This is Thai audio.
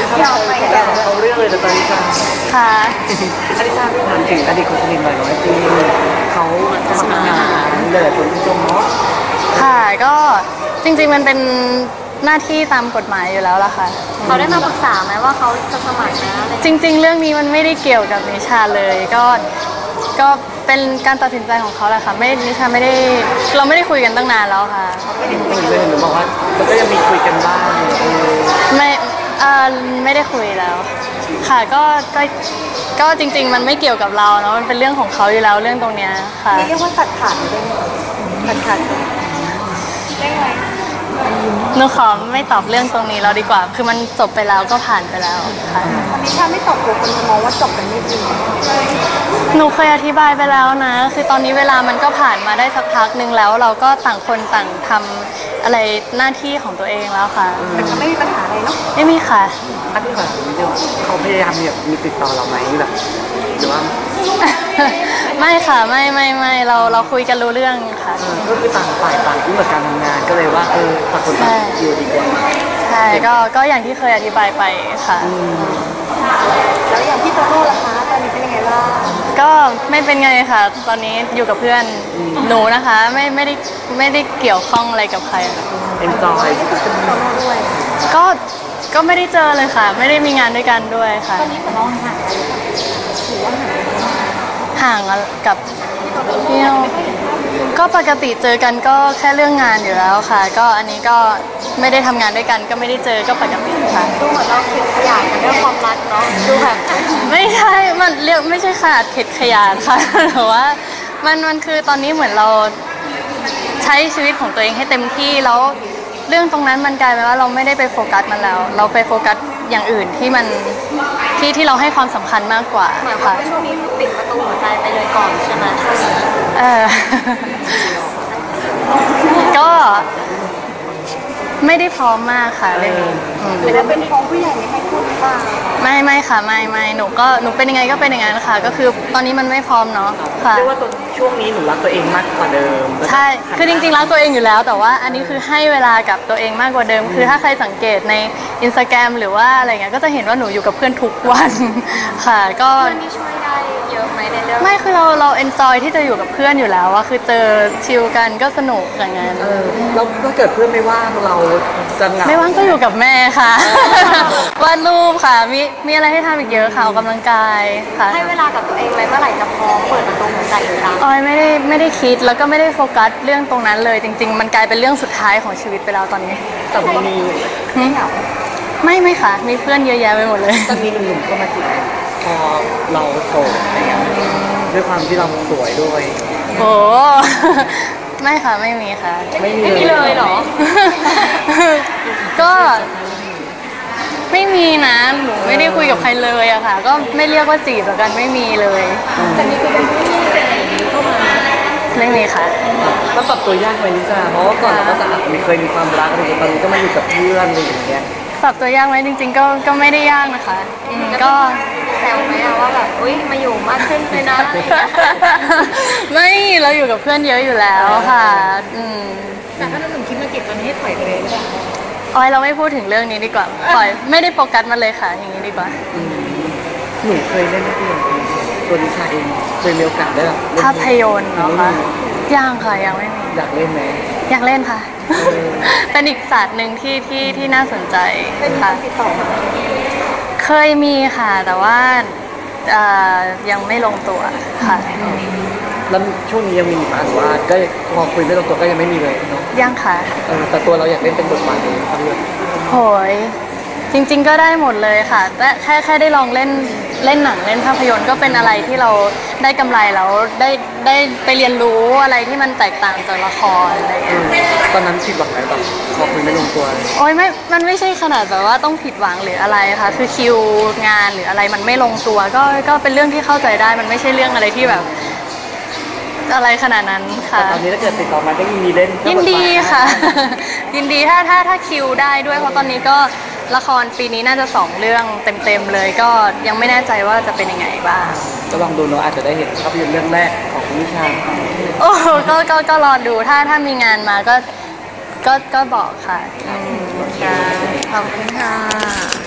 ยาวไปเอาเรื่องเลยแต่ตอนนี้ค่ะค่ะอันนี้ทราบถามถึงอดีตคนสนิทหน่อยน้อยปีเขาสมัครงานเลยคนที่ชมเนาะค่ะก็จริงๆมันเป็นหน้าที่ตามกฎหมายอยู่แล้วล่ะค่ะเขาได้มาปรึกษาไหมว่าเขาจะสมัครนะอะไรจริงๆเรื่องนี้มันไม่ได้เกี่ยวกับนิชาเลยก็เป็นการตัดสินใจของเขาแหละค่ะไม่นิชาไม่ได้เราไม่ได้คุยกันตั้งนานแล้วค่ะเห็นคุยเลยหนูบอกว่ามันก็ยังมีคุยกันบ้างไม่ไม่ได้คุยแล้วค่ะก็จริงๆมันไม่เกี่ยวกับเราเนาะมันเป็นเรื่องของเขาอยู่แล้วเรื่องตรงเนี้ยค่ะเรียกว่าตัดขาดได้ไหมตัดขาดได้ไหมหนูขอไม่ตอบเรื่องตรงนี้แล้วดีกว่าคือมันจบไปแล้วก็ผ่านไปแล้วค่ะวันนี้ถ้าไม่ตอบกลัวคนจะมองว่าจบกันไม่ดีหนูเคยอธิบายไปแล้วนะคือตอนนี้เวลามันก็ผ่านมาได้สักพักนึงแล้วเราก็ต่างคนต่างทำอะไรหน้าที่ของตัวเองแล้วค่ะแต่ก็ไม่มีปัญหาอะไรเนาะไม่มีค่ะอันนี้แบบเขาพยายามแบบมีติดต่อเราไหมแบบหรือว่าไม่ค่ะไม่เราคุยกันรู้เรื่องค่ะก็คือต่างฝ่ายต่างยุ่งกับการทำงานก็เลยว่าต่างคนต่างอยู่ดีกว่าใช่ก็อย่างที่เคยอธิบายไปค่ะแล้วอย่างพี่โตโน่ล่ะคะตอนนี้เป็นยังไงบ้างก็ไม่เป็นไงค่ะตอนนี้อยู่กับเพื่อนหนูนะคะไม่ได้เกี่ยวข้องอะไรกับใคร enjoy ด้วยก็ไม่ได้เจอเลยค่ะไม่ได้มีงานด้วยกันด้วยค่ะตอนนี้เหมือนน้องห่างหรือว่าห่างกับพี่โน่ก็ปกติเจอกันก็แค่เรื่องงานอยู่แล้วค่ะก็อันนี้ก็ไม่ได้ทำงานด้วยกันก็ไม่ได้เจอก็ปกติค่ะดูเหมือนเราเข็ดขยาดกันเรื่องความรักเนาะดูแบบไม่ใช่มันเรียกไม่ใช่ขนาดเข็ดขยาดค่ะแต่ว่ามันคือตอนนี้เหมือนเราใช้ชีวิตของตัวเองให้เต็มที่แล้วเรื่องตรงนั้นมันกลายเป็นว่าเราไม่ได้ไปโฟกัสมันแล้วเราไปโฟกัสอย่างอื่นที่มันที่เราให้ความสำคัญมากกว่าเหมือนว่าช่วงนี้ปิดประตูหัวใจไปเลยก่อนใช่ไหมช่วงนี้ก็ไม่ได้พร้อมมากค่ะเรื่องนี้หรือว่าเป็นพร้อมผู้ใหญ่ให้พูดบ้างไม่ค่ะไม่หนูเป็นยังไงก็เป็นอย่างนั้นค่ะก็คือตอนนี้มันไม่พร้อมเนาะค่ะเรียกว่าตัวช่วงนี้หนูรักตัวเองมากกว่าเดิมใช่คือจริงๆรักตัวเองอยู่แล้วแต่ว่าอันนี้คือให้เวลากับตัวเองมากกว่าเดิมคือถ้าใครสังเกตใน Instagram หรือว่าอะไรเงี้ยก็จะเห็นว่าหนูอยู่กับเพื่อนทุกวันค่ะก็เพื่อนที่ช่วยได้เยอะไหมในเรื่องไม่คือเราเอนจอยที่จะอยู่กับเพื่อนอยู่แล้วว่าคือเจอชิลกันก็สนุกอย่างนั้นแล้วถ้าเกิดเพื่อนไม่ว่างเราจะเหงาไม่ว่างก็อยู่กับแม่ค่ะวาดรูปค่ะมีอะไรให้ทำอีกเยอะค่ะออกกำลังกายค่ะให้เวลากับตัวเองไหมเมื่อไหร่จะพร้อมเปิดประตูหัวใจอีกครั้งออยไม่ได้คิดแล้วก็ไม่ได้โฟกัสเรื่องตรงนั้นเลยจริงๆมันกลายเป็นเรื่องสุดท้ายของชีวิตไปแล้วตอนนี้แต่มีไม่ค่ะมีเพื่อนเยอะแยะไปหมดเลยแต่มีหนุ่มๆก็มาจีบพอเราโสดอะไรเงี้ยด้วยความที่เราสวยด้วยโอ้ไม่ค่ะไม่มีค่ะไม่มีเลยเหรอก็ไม่มีนะหนูไม่ได้คุยกับใครเลยอะค่ะก็ไม่เรียกว่าจีบแล้วกันไม่มีเลยแต่นี่คือเป็นที่เข้ามาไม่มีค่ะแล้วปรับตัวยากไหมนิชาเพราะว่าก่อนเราก็จะเคยมีความรักอะไรตอนนี้ก็มาอยู่กับเพื่อนอะไรอย่างเงี้ยปรับตัวยากไหมจริงๆก็ไม่ได้ยากนะคะก็แซวไหมอะว่าแบบอุ้ยมาอยู่มากขึ้นเลยนะไม่เราอยู่กับเพื่อนเยอะอยู่แล้วค่ะแต่ถ้าหนุ่มคิดมาจีบตอนนี้ให้ถอยไปเลยหรือเปล่าออยเราไม่พูดถึงเรื่องนี้ดีกว่าปล่อยไม่ได้โฟกัสมันเลยค่ะอย่างนี้ดีกว่าหนูเคยเล่นภาพยนตร์ตัวนิชาเองเคยมีโอกาสได้แบบภาพยนตร์เหรอคะยังค่ะยังไม่มีอยากเล่นไหมอยากเล่นค่ะเป็นอีกศาสตร์หนึ่งที่น่าสนใจค่ะเคยมีค่ะแต่ว่ายังไม่ลงตัวค่ะแล้วช่วงนี้ยังมีมาหรือว่าก็พอคุยไม่ลงตัวก็ยังไม่มีเลยเนาะยังค่ะแต่ตัวเราอยากเล่นเป็นบทบาทไหนครับพี่โหยจริงๆก็ได้หมดเลยค่ะแต่แค่ได้ลองเล่นหนังเล่นภาพยนตร์ก็เป็นอะไรที่เราได้กำไรแล้วได้ไปเรียนรู้อะไรที่มันแตกต่างจากละครอะไรอย่างเงี้ยตอนนั้นผิดหวังไหมแบบพอคุยไม่ลงตัวโอ้ยมันไม่ใช่ขนาดแบบว่าต้องผิดหวังหรืออะไรค่ะคือคิวงานหรืออะไรมันไม่ลงตัวก็เป็นเรื่องที่เข้าใจได้มันไม่ใช่เรื่องอะไรที่แบบอะไรขนาดนั้นค่ะตอนนี้ถ้าเกิดติดต่อมาก็ยินดีเล่นยินดีค่ะยินดีถ้าคิวได้ด้วยเพราะตอนนี้ก็ละครปีนี้น่าจะ2 เรื่องเต็มเลยก็ยังไม่แน่ใจว่าจะเป็นยังไงบ้างก็ลองดูเนาะอาจจะได้เห็นภาพยนตร์เรื่องแรกของนิชาโอ้ก็รอดูถ้ามีงานมาก็บอกค่ะขอบคุณค่ะ